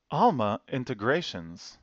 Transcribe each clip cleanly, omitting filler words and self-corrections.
Alma integrations.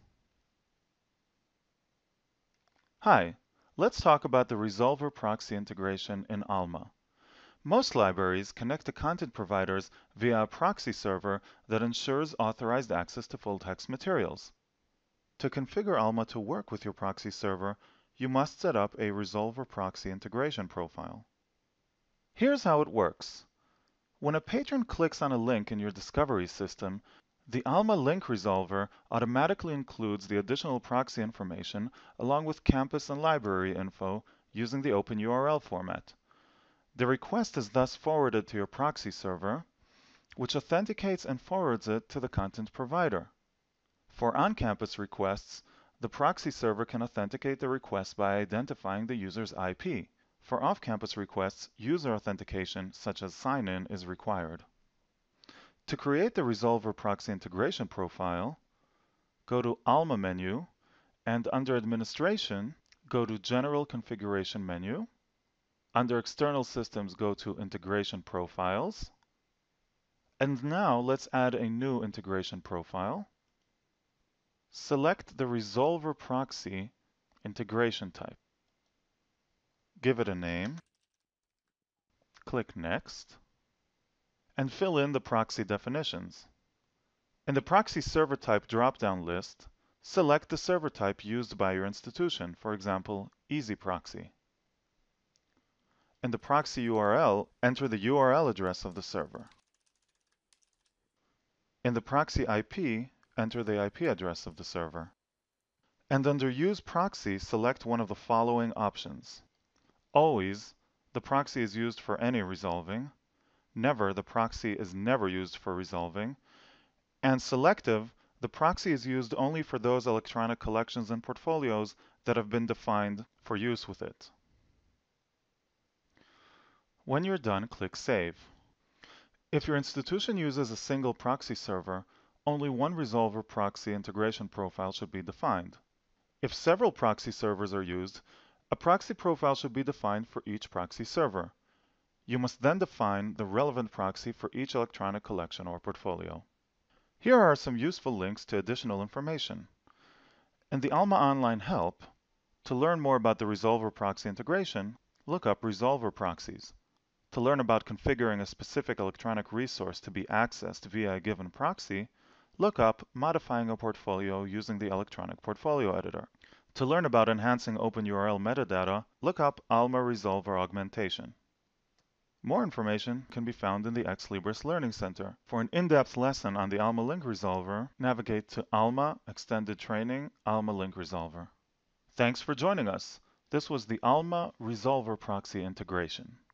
Hi, let's talk about the resolver proxy integration in Alma. Most libraries connect to content providers via a proxy server that ensures authorized access to full-text materials. To configure Alma to work with your proxy server, you must set up a resolver proxy integration profile. Here's how it works. When a patron clicks on a link in your discovery system, the Alma link resolver automatically includes the additional proxy information along with campus and library info using the OpenURL format. The request is thus forwarded to your proxy server, which authenticates and forwards it to the content provider. For on-campus requests, the proxy server can authenticate the request by identifying the user's IP. For off-campus requests, user authentication, such as sign-in, is required. To create the resolver proxy integration profile, go to Alma menu, and under Administration, go to General Configuration menu. Under External Systems, go to Integration Profiles. And now let's add a new integration profile. Select the resolver proxy integration type. Give it a name. Click Next. And fill in the proxy definitions. In the proxy server type drop-down list, select the server type used by your institution, for example, EasyProxy. In the proxy URL, enter the URL address of the server. In the proxy IP, enter the IP address of the server. And under Use Proxy, select one of the following options. Always, the proxy is used for any resolving. Never, the proxy is never used for resolving. And selective, the proxy is used only for those electronic collections and portfolios that have been defined for use with it. When you're done, click Save. If your institution uses a single proxy server, only one resolver proxy integration profile should be defined. If several proxy servers are used, a proxy profile should be defined for each proxy server. You must then define the relevant proxy for each electronic collection or portfolio. Here are some useful links to additional information. In the Alma Online Help, to learn more about the resolver proxy integration, look up resolver proxies. To learn about configuring a specific electronic resource to be accessed via a given proxy, look up modifying a portfolio using the electronic portfolio editor. To learn about enhancing OpenURL metadata, look up Alma Resolver Augmentation. More information can be found in the Ex Libris Learning Center. For an in-depth lesson on the Alma Link Resolver, navigate to Alma Extended Training Alma Link Resolver. Thanks for joining us. This was the Alma Resolver Proxy Integration.